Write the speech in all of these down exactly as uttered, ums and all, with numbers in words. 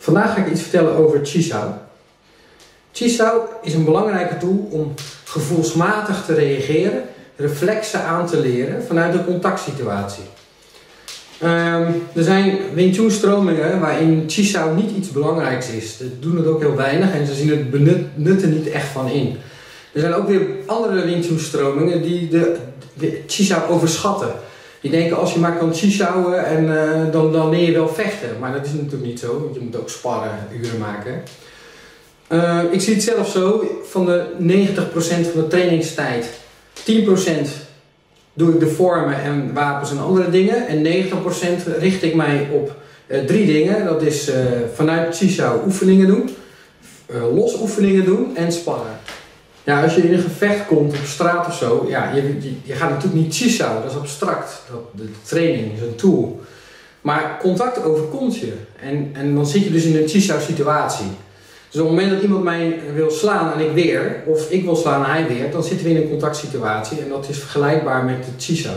Vandaag ga ik iets vertellen over Chi-Sao. Chi-Sao is een belangrijke tool om gevoelsmatig te reageren, reflexen aan te leren vanuit een contactsituatie. Um, er zijn Wing Chun stromingen waarin Chi-Sao niet iets belangrijks is. Ze doen het ook heel weinig en ze zien het benut er niet echt van in. Er zijn ook weer andere Wing Chun stromingen die de, de Chi-Sao overschatten. Die denken als je maar kan Chi-Saoen en uh, dan, dan leer je wel vechten. Maar dat is natuurlijk niet zo, want je moet ook sparren, uren maken. Uh, ik zie het zelf zo, van de negentig procent van de trainingstijd, tien procent doe ik de vormen en wapens en andere dingen. En negentig procent richt ik mij op uh, drie dingen. Dat is uh, vanuit Chi-Sao oefeningen doen, uh, los oefeningen doen en sparren. Ja, als je in een gevecht komt op straat of zo, ja, je, je, je gaat natuurlijk niet Chi-Sao, dat is abstract. Dat, de training is een tool. Maar contact overkomt je. En, en dan zit je dus in een Chi-Sao situatie. Dus op het moment dat iemand mij wil slaan en ik weer, of ik wil slaan en hij weer, dan zitten we in een contactsituatie en dat is vergelijkbaar met de Chi-Sao.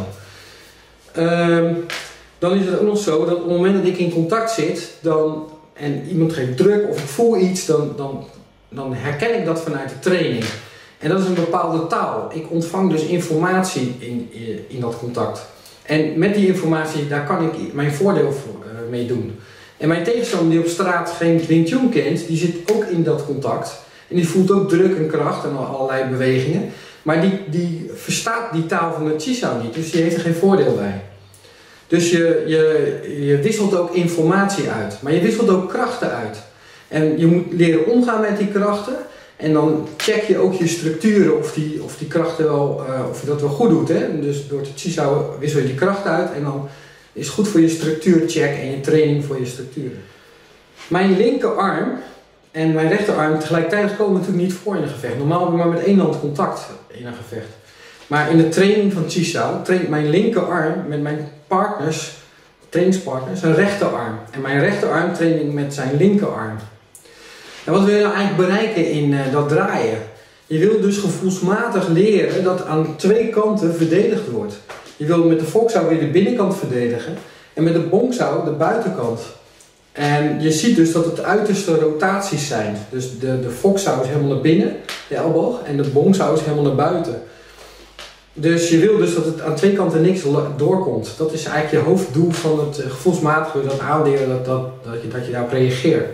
Um, dan is het ook nog zo dat op het moment dat ik in contact zit dan, en iemand geeft druk of ik voel iets, dan, dan, dan herken ik dat vanuit de training. En dat is een bepaalde taal. Ik ontvang dus informatie in, in, in dat contact. En met die informatie, daar kan ik mijn voordeel voor, uh, mee doen. En mijn tegenstander die op straat geen Wing Chun kent, die zit ook in dat contact. En die voelt ook druk en kracht en allerlei bewegingen. Maar die, die verstaat die taal van de Chi-Sao niet, dus die heeft er geen voordeel bij. Dus je, je, je wisselt ook informatie uit, maar je wisselt ook krachten uit. En je moet leren omgaan met die krachten. En dan check je ook je structuren of die, of die krachten wel, uh, of je dat wel goed doet. Hè? Dus door te Chi-Sao wissel je die krachten uit en dan is het goed voor je structuurcheck en je training voor je structuren. Mijn linkerarm en mijn rechterarm tegelijkertijd komen natuurlijk niet voor in een gevecht. Normaal heb ik maar met één hand contact in een gevecht. Maar in de training van Chi-Sao traint mijn linkerarm met mijn partners, trainingspartners, een rechterarm. En mijn rechterarm train ik met zijn linkerarm. En wat wil je nou eigenlijk bereiken in uh, dat draaien? Je wil dus gevoelsmatig leren dat aan twee kanten verdedigd wordt. Je wil met de Foksao weer de binnenkant verdedigen en met de Bongsao de buitenkant. En je ziet dus dat het uiterste rotaties zijn. Dus de, de Foksao is helemaal naar binnen, de elleboog, en de Bongsao is helemaal naar buiten. Dus je wil dus dat het aan twee kanten niks doorkomt. Dat is eigenlijk je hoofddoel van het gevoelsmatige, dat aanleren dat, dat, dat, je, dat je daarop reageert.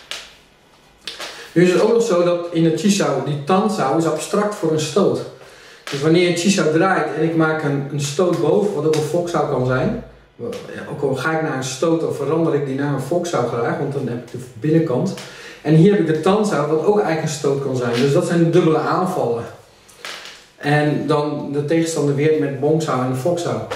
Nu is het ook nog zo dat in de Chi-Sao, die Tan-Sao is abstract voor een stoot. Dus wanneer je Chi-Sao draait en ik maak een, een stoot boven, wat ook een Foksao kan zijn. Ja, ook al ga ik naar een stoot, dan verander ik die naar een Foksao graag, want dan heb ik de binnenkant. En hier heb ik de Tan-Sao, wat ook eigenlijk een stoot kan zijn. Dus dat zijn dubbele aanvallen. En dan de tegenstander weer met Bongsao en de Foksao.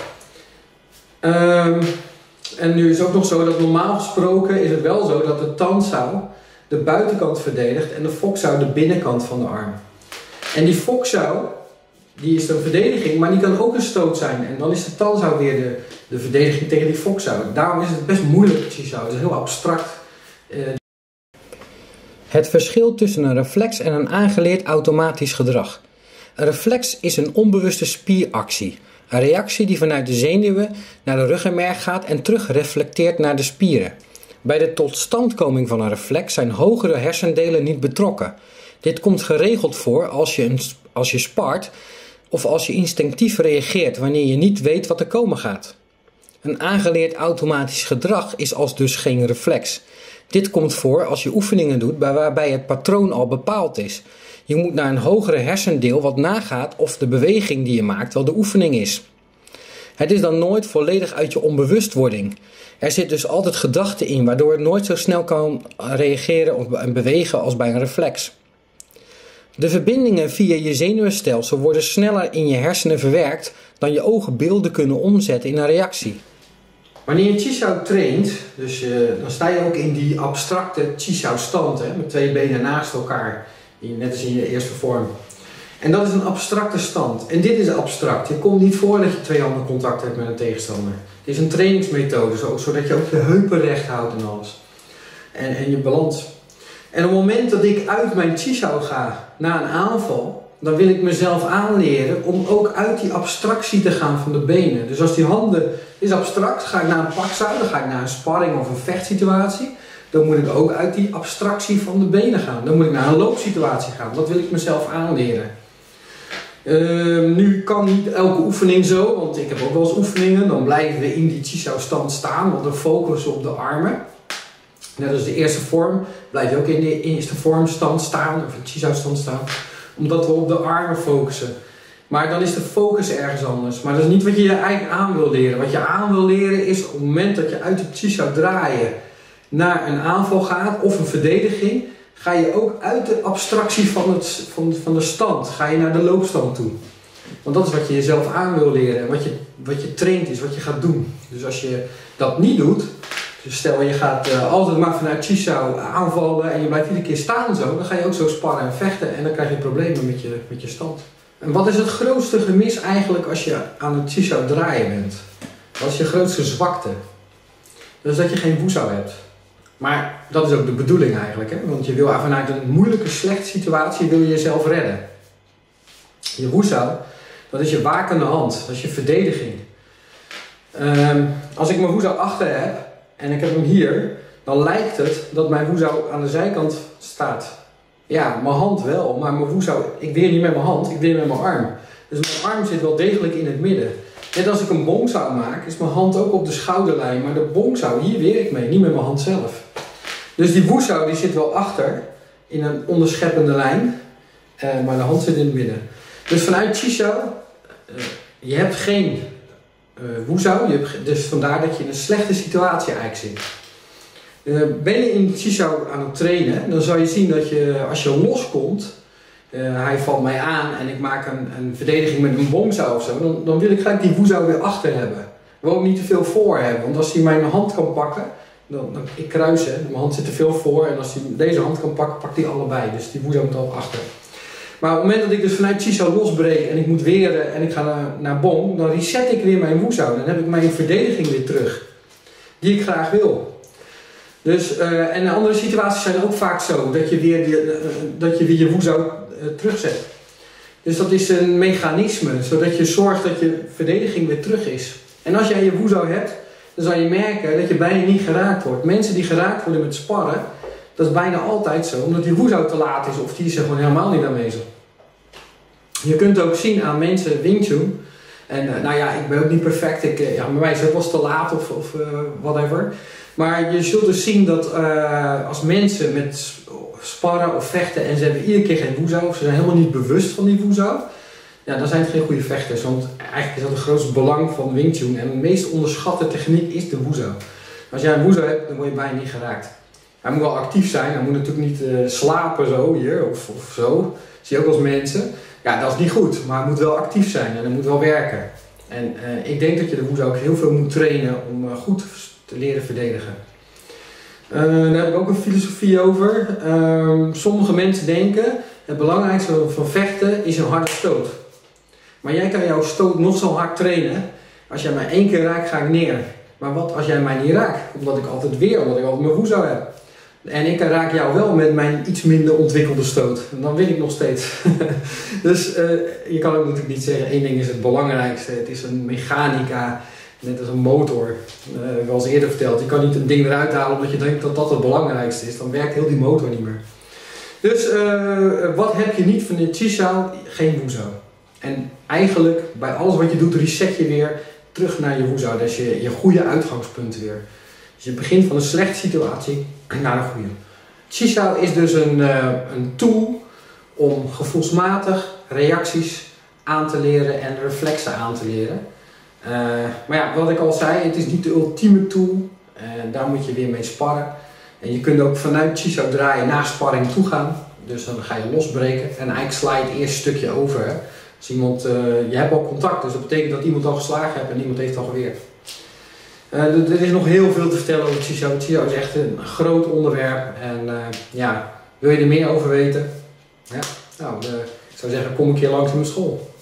Um, en nu is het ook nog zo dat normaal gesproken is het wel zo dat de Tan-Sao de buitenkant verdedigt en de Foksao de binnenkant van de arm. En die Foksao, die is een verdediging, maar die kan ook een stoot zijn. En dan is de Tan-Sao weer de, de verdediging tegen die Foksao. Daarom is het best moeilijk, Chi-Sao. Het is heel abstract. Uh... Het verschil tussen een reflex en een aangeleerd automatisch gedrag. Een reflex is een onbewuste spieractie. Een reactie die vanuit de zenuwen naar de ruggenmerg gaat en terug reflecteert naar de spieren. Bij de totstandkoming van een reflex zijn hogere hersendelen niet betrokken. Dit komt geregeld voor als je, een, als je spart of als je instinctief reageert wanneer je niet weet wat er komen gaat. Een aangeleerd automatisch gedrag is als dus geen reflex. Dit komt voor als je oefeningen doet waarbij het patroon al bepaald is. Je moet naar een hogere hersendeel wat nagaat of de beweging die je maakt wel de oefening is. Het is dan nooit volledig uit je onbewustwording. Er zit dus altijd gedachte in, waardoor het nooit zo snel kan reageren en bewegen als bij een reflex. De verbindingen via je zenuwstelsel worden sneller in je hersenen verwerkt dan je ogen beelden kunnen omzetten in een reactie. Wanneer je Chi-Sao traint, dus, uh, dan sta je ook in die abstracte Chi-Sao stand, hè, met twee benen naast elkaar, net als in je eerste vorm. En dat is een abstracte stand. En dit is abstract. Het komt niet voor dat je twee handen contact hebt met een tegenstander. Het is een trainingsmethode, zodat je ook je heupen recht houdt en alles. En, en je balans. En op het moment dat ik uit mijn Chi-Sao ga naar een aanval, dan wil ik mezelf aanleren om ook uit die abstractie te gaan van de benen. Dus als die handen is abstract, ga ik naar een Paksao, dan ga ik naar een sparring of een vechtsituatie. dan moet ik ook uit die abstractie van de benen gaan. Dan moet ik naar een loopsituatie gaan. Dat wil ik mezelf aanleren. Uh, nu kan niet elke oefening zo, want ik heb ook wel eens oefeningen. Dan blijven we in die Chi Sao stand staan, want we focussen op de armen. Net als de eerste vorm, blijf je ook in de eerste vorm stand staan, of in Chi Sao stand staan. Omdat we op de armen focussen. Maar dan is de focus ergens anders. Maar dat is niet wat je je eigenlijk aan wil leren. Wat je aan wil leren is op het moment dat je uit de Chi Sao draaien naar een aanval gaat of een verdediging, ga je ook uit de abstractie van, het, van, van de stand, ga je naar de loopstand toe. Want dat is wat je jezelf aan wil leren. En wat je, wat je traint is, wat je gaat doen. Dus als je dat niet doet, dus stel je gaat uh, altijd maar vanuit Chi Sao aanvallen en je blijft iedere keer staan zo, dan ga je ook zo sparren en vechten en dan krijg je problemen met je, met je stand. En wat is het grootste gemis eigenlijk als je aan het Chi Sao draaien bent? Wat is je grootste zwakte? Dat is dat je geen Wu Sao hebt. Maar dat is ook de bedoeling eigenlijk, hè? Want je wil vanuit een moeilijke, slechte situatie wil je jezelf redden. Je Wu Sao, dat is je wakende hand, dat is je verdediging. Um, als ik mijn Wu Sao achter heb en ik heb hem hier, dan lijkt het dat mijn Wu Sao aan de zijkant staat. Ja, mijn hand wel, maar mijn Wu Sao, ik weer niet met mijn hand, ik weer met mijn arm. Dus mijn arm zit wel degelijk in het midden. Net als ik een Bong Sao maak, is mijn hand ook op de schouderlijn, maar de Bong Sao, hier weer ik mee, niet met mijn hand zelf. Dus die Wu Sao die zit wel achter, in een onderscheppende lijn, uh, maar de hand zit in het midden. Dus vanuit Chi Sao, uh, je hebt geen uh, Wu Sao, je hebt, dus vandaar dat je in een slechte situatie eigenlijk zit. Uh, ben je in Chi Sao aan het trainen, dan zal je zien dat je, als je loskomt, uh, hij valt mij aan en ik maak een, een verdediging met een Bong Sao of zo, dan, dan wil ik gelijk die Wu Sao weer achter hebben. Ik wil ook niet te veel voor hebben, want als hij mijn hand kan pakken, dan, dan ik kruis, hè, mijn hand zit te veel voor en als hij deze hand kan pakken, pakt hij allebei. Dus die Wu Sao moet al achter. Maar op het moment dat ik dus vanuit Chi Sao losbreek en ik moet weren en ik ga naar, naar Bong, dan reset ik weer mijn Wu Sao. Dan heb ik mijn verdediging weer terug, die ik graag wil. Dus, uh, en andere situaties zijn ook vaak zo, dat je weer, die, uh, dat je, weer je Wu Sao uh, terugzet. Dus dat is een mechanisme, zodat je zorgt dat je verdediging weer terug is. En als jij je Wu Sao hebt, dan zal je merken dat je bijna niet geraakt wordt. Mensen die geraakt worden met sparren, dat is bijna altijd zo, omdat die Wu Sao te laat is of die is er gewoon helemaal niet aanwezig. Je kunt ook zien aan mensen Wing Chun, en uh, nou ja, ik ben ook niet perfect, ik, uh, ja, bij mij is het ook wel eens te laat of, of uh, whatever. Maar je zult dus zien dat uh, als mensen met sparren of vechten en ze hebben iedere keer geen Wu Sao, of ze zijn helemaal niet bewust van die Wu Sao, ja, dan zijn het geen goede vechters. Want eigenlijk is dat het grootste belang van Wing Chun. En de meest onderschatte techniek is de Wu Sao. Als jij een Wu Sao hebt, dan word je bijna niet geraakt. Hij moet wel actief zijn, hij moet natuurlijk niet uh, slapen zo hier of, of zo. Dat zie je ook als mensen. Ja, dat is niet goed, maar hij moet wel actief zijn en hij moet wel werken. En uh, ik denk dat je de Wu Sao ook heel veel moet trainen om uh, goed te leren verdedigen. Uh, daar heb ik ook een filosofie over. Uh, sommige mensen denken, het belangrijkste van vechten is een harde stoot. Maar jij kan jouw stoot nog zo hard trainen. Als jij mij één keer raakt, ga ik neer. Maar wat als jij mij niet raakt? Omdat ik altijd weer, omdat ik altijd mijn Wu Sao heb. En ik raak jou wel met mijn iets minder ontwikkelde stoot. En dan win ik nog steeds. Dus uh, je kan ook natuurlijk niet zeggen, één ding is het belangrijkste. Het is een mechanica, net als een motor. Uh, ik heb al eens eerder verteld, je kan niet een ding eruit halen omdat je denkt dat dat het belangrijkste is. Dan werkt heel die motor niet meer. Dus uh, wat heb je niet van de Chi Sao? Geen Wu Sao. En eigenlijk, bij alles wat je doet, reset je weer terug naar je Wu Sao. Dat is je, je goede uitgangspunt weer. Dus je begint van een slechte situatie naar een goede. Chi Sao is dus een, uh, een tool om gevoelsmatig reacties aan te leren en reflexen aan te leren. Uh, maar ja, wat ik al zei, het is niet de ultieme tool. Uh, daar moet je weer mee sparren. En je kunt ook vanuit Chi Sao draaien naar sparring toe gaan. Dus dan ga je losbreken en eigenlijk sla je het eerste stukje over. Hè. Als iemand, uh, je hebt al contact, dus dat betekent dat iemand al geslagen heeft en iemand heeft al geweerd. Uh, er is nog heel veel te vertellen over Chi Sao. Chi Sao is echt een groot onderwerp en uh, ja, wil je er meer over weten? Ja, nou, uh, ik zou zeggen, kom een keer langs in mijn school.